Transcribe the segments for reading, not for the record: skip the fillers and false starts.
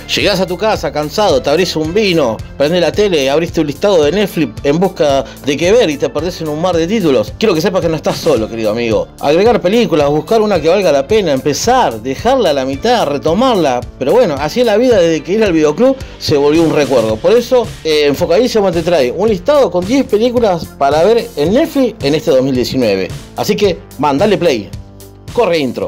Llegás a tu casa cansado, te abrís un vino, prendés la tele, abriste un listado de Netflix en busca de qué ver y te perdés en un mar de títulos. Quiero que sepas que no estás solo, querido amigo. Agregar películas, buscar una que valga la pena, empezar, dejarla a la mitad, retomarla. Pero bueno, así es la vida desde que ir al videoclub se volvió un recuerdo. Por eso, Enfocadísimo te trae un listado con 10 películas para ver en Netflix en este 2019. Así que, dale play. Corre intro.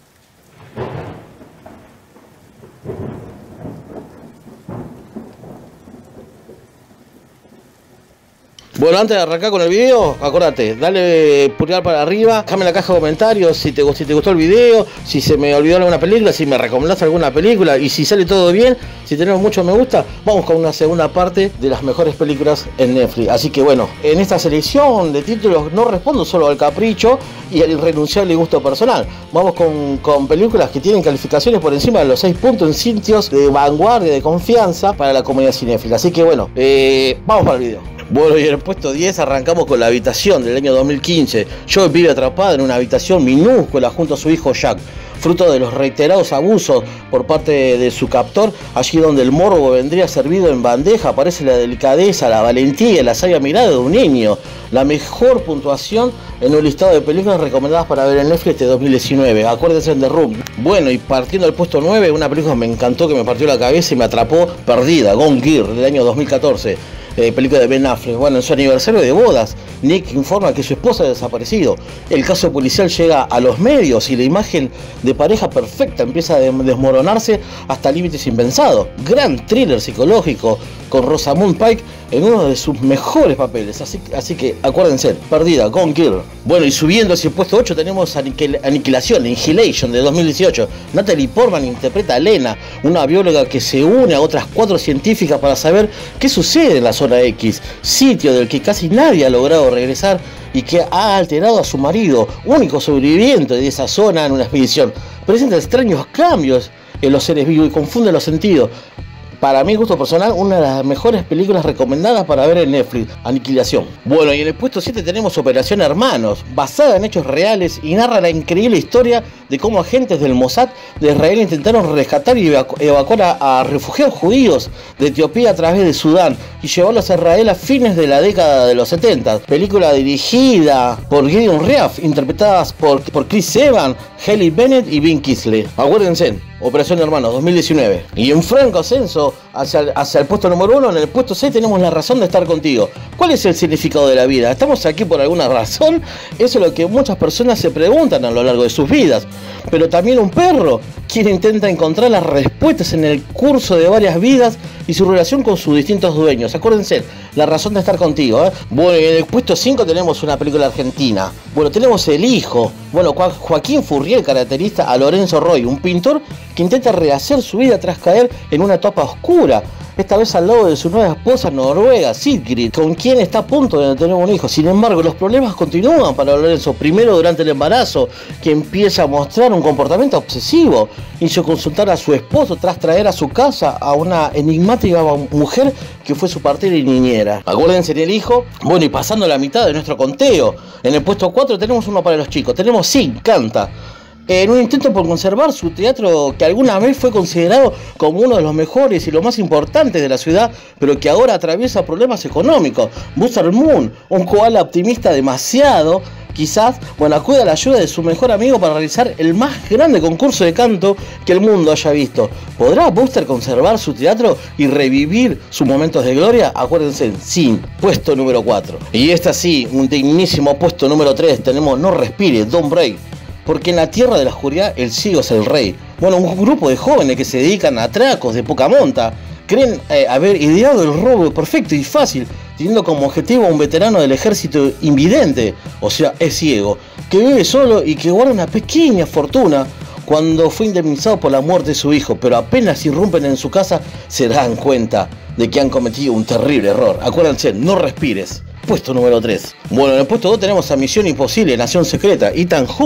Bueno, antes de arrancar con el video, acordate, dale pulgar para arriba, déjame en la caja de comentarios si te gustó el video, si se me olvidó alguna película, si me recomendás alguna película y si sale todo bien, si tenemos mucho me gusta, vamos con una segunda parte de las mejores películas en Netflix. Así que bueno, en esta selección de títulos no respondo solo al capricho y al irrenunciable gusto personal. Vamos con películas que tienen calificaciones por encima de los 6 puntos en sitios de vanguardia, de confianza para la comunidad cinéfila. Así que bueno, vamos para el video. Bueno, y en el puesto 10 arrancamos con La Habitación del año 2015. Joey vive atrapada en una habitación minúscula junto a su hijo Jack, fruto de los reiterados abusos por parte de su captor. Allí donde el morbo vendría servido en bandeja, aparece la delicadeza, la valentía y la sabia mirada de un niño. La mejor puntuación en un listado de películas recomendadas para ver en Netflix de 2019. Acuérdense de Room. Bueno, y partiendo del puesto 9, una película que me encantó, que me partió la cabeza y me atrapó, Perdida, Gone Girl, del año 2014. Película de Ben Affleck. Bueno, en su aniversario de bodas, Nick informa que su esposa ha desaparecido. El caso policial llega a los medios y la imagen de pareja perfecta empieza a desmoronarse hasta límites impensados. Gran thriller psicológico con Rosamund Pike en uno de sus mejores papeles. Así que acuérdense, Perdida, Gone Girl. Bueno, y subiendo hacia el puesto 8 tenemos Aniquilación, Annihilation de 2018. Natalie Portman interpreta a Lena, una bióloga que se une a otras 4 científicas para saber qué sucede en la zona X, sitio del que casi nadie ha logrado regresar y que ha alterado a su marido, único sobreviviente de esa zona en una expedición. Presenta extraños cambios en los seres vivos y confunde los sentidos. Para mi gusto personal, una de las mejores películas recomendadas para ver en Netflix, Aniquilación. Bueno, y en el puesto 7 tenemos Operación Hermanos, basada en hechos reales y narra la increíble historia de cómo agentes del Mossad de Israel intentaron rescatar y evacuar a refugiados judíos de Etiopía a través de Sudán y llevarlos a Israel a fines de la década de los 70. Película dirigida por Gideon Reaf, interpretadas por Chris Evans, Hailey Bennett y Ben Kingsley. Acuérdense, Operación Hermanos 2019. Y en franco ascenso hacia el puesto número 1, en el puesto 6 tenemos La Razón de Estar Contigo. ¿Cuál es el significado de la vida? ¿Estamos aquí por alguna razón? Eso es lo que muchas personas se preguntan a lo largo de sus vidas. Pero también un perro, quien intenta encontrar las respuestas en el curso de varias vidas y su relación con sus distintos dueños. Acuérdense, La Razón de Estar Contigo. Bueno, y en el puesto 5 tenemos una película argentina. Bueno, tenemos El Hijo. Bueno, Joaquín Furriel caracteriza a Lorenzo Roy, un pintor que intenta rehacer su vida tras caer en una etapa oscura. Esta vez al lado de su nueva esposa noruega, Sigrid, con quien está a punto de tener un hijo. Sin embargo, los problemas continúan para Lorenzo. Primero durante el embarazo, que empieza a mostrar un comportamiento obsesivo. Hizo consultar a su esposo tras traer a su casa a una enigmática mujer que fue su partera y niñera. Acuérdense del hijo. Bueno, y pasando la mitad de nuestro conteo, en el puesto 4 tenemos uno para los chicos. Tenemos Sin Canta. En un intento por conservar su teatro que alguna vez fue considerado como uno de los mejores y los más importantes de la ciudad, pero que ahora atraviesa problemas económicos. Buster Moon, un koala optimista demasiado, quizás, bueno, acude a la ayuda de su mejor amigo para realizar el más grande concurso de canto que el mundo haya visto. ¿Podrá Buster conservar su teatro y revivir sus momentos de gloria? Acuérdense, Sin, puesto número 4. Y esta sí, un dignísimo puesto número 3, tenemos No Respire, Don't Break. Porque en la tierra de la oscuridad el ciego es el rey. Bueno, un grupo de jóvenes que se dedican a atracos de poca monta creen haber ideado el robo perfecto y fácil, teniendo como objetivo a un veterano del ejército invidente, o sea, es ciego, que vive solo y que guarda una pequeña fortuna cuando fue indemnizado por la muerte de su hijo, pero apenas irrumpen en su casa se dan cuenta de que han cometido un terrible error. Acuérdense, No Respires. Puesto número 3. Bueno, en el puesto 2 tenemos a Misión Imposible, Nación Secreta, Ethan Hunt,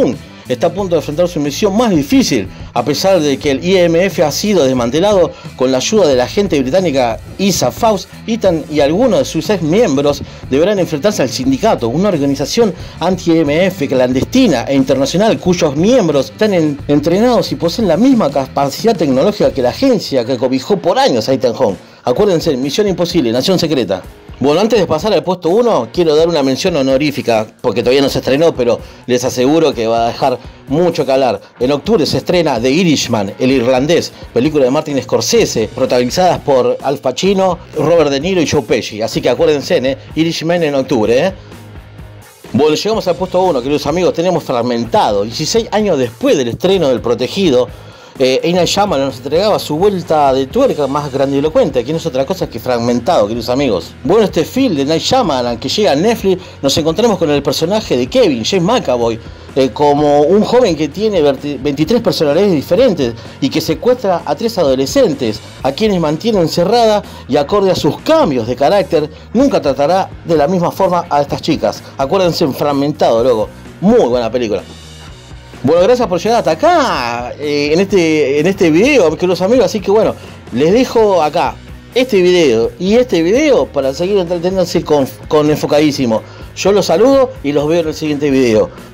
está a punto de enfrentar su misión más difícil, a pesar de que el IMF ha sido desmantelado con la ayuda de la agente británica Isa Faust. Ethan y algunos de sus ex miembros deberán enfrentarse al sindicato, una organización anti-IMF clandestina e internacional cuyos miembros están entrenados y poseen la misma capacidad tecnológica que la agencia que cobijó por años a Ethan Hunt. Acuérdense, Misión Imposible, Nación Secreta. Bueno, antes de pasar al puesto 1, quiero dar una mención honorífica, porque todavía no se estrenó, pero les aseguro que va a dejar mucho que hablar. En octubre se estrena The Irishman, el irlandés, película de Martin Scorsese, protagonizadas por Al Pacino, Robert De Niro y Joe Pesci. Así que acuérdense, Irishman en octubre, Bueno, llegamos al puesto 1, queridos amigos, tenemos Fragmentado. 16 años después del estreno del Protegido, M. Night Shyamalan nos entregaba su vuelta de tuerca más grandilocuente, que no es otra cosa que Fragmentado, queridos amigos. Bueno, este film de Night Shyamalan que llega a Netflix, nos encontramos con el personaje de Kevin, James McAvoy, como un joven que tiene 23 personalidades diferentes y que secuestra a 3 adolescentes, a quienes mantiene encerrada, y acorde a sus cambios de carácter, nunca tratará de la misma forma a estas chicas. Acuérdense en Fragmentado, loco. Muy buena película. Bueno, gracias por llegar hasta acá en este video, queridos amigos. Así que bueno, les dejo acá este video para seguir entreteniéndose con Enfocadísimo. Yo los saludo y los veo en el siguiente video.